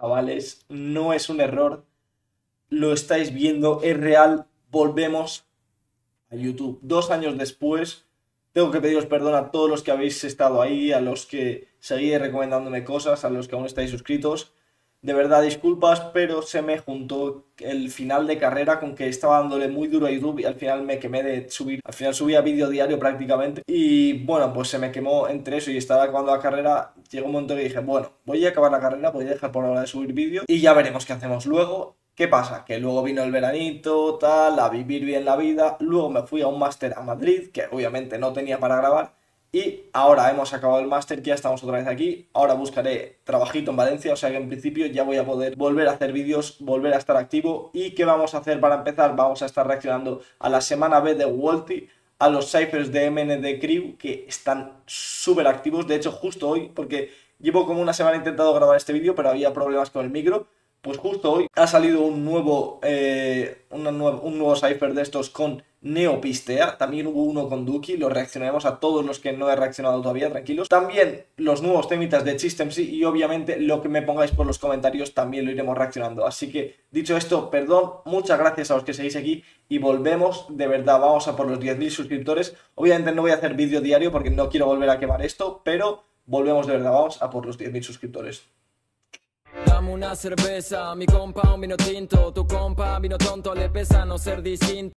Chavales, no es un error, lo estáis viendo, es real, volvemos a YouTube. 2 años después, tengo que pediros perdón a todos los que habéis estado ahí, a los que seguís recomendándome cosas, a los que aún estáis suscritos. De verdad, disculpas, pero se me juntó el final de carrera con que estaba dándole muy duro a YouTube y al final me quemé de subir. Al final subía vídeo diario prácticamente. Y bueno, pues se me quemó entre eso y estaba acabando la carrera. Llegó un momento que dije, bueno, voy a acabar la carrera, voy a dejar por ahora de subir vídeos y ya veremos qué hacemos luego. ¿Qué pasa? Que luego vino el veranito, tal, a vivir bien la vida. Luego me fui a un máster a Madrid, que obviamente no tenía para grabar. Y ahora hemos acabado el máster, ya estamos otra vez aquí. Ahora buscaré trabajito en Valencia, o sea que en principio ya voy a poder volver a hacer vídeos, volver a estar activo. ¿Y qué vamos a hacer para empezar? Vamos a estar reaccionando a la semana B de Wolti, a los ciphers de MND Crew, que están súper activos. De hecho, justo hoy, porque llevo como una semana intentando grabar este vídeo, pero había problemas con el micro. Pues justo hoy ha salido un nuevo cipher de estos con Neopistea. También hubo uno con Duki. Lo reaccionaremos a todos los que no he reaccionado todavía, tranquilos. También los nuevos temitas de System y obviamente lo que me pongáis por los comentarios también lo iremos reaccionando. Así que dicho esto, perdón, muchas gracias a los que seguís aquí y volvemos, de verdad, vamos a por los 10.000 suscriptores. Obviamente no voy a hacer vídeo diario porque no quiero volver a quemar esto, pero volvemos de verdad, vamos a por los 10.000 suscriptores. Dame una cerveza, mi compa un vino tinto, tu compa vino tonto, le pesa no ser distinto.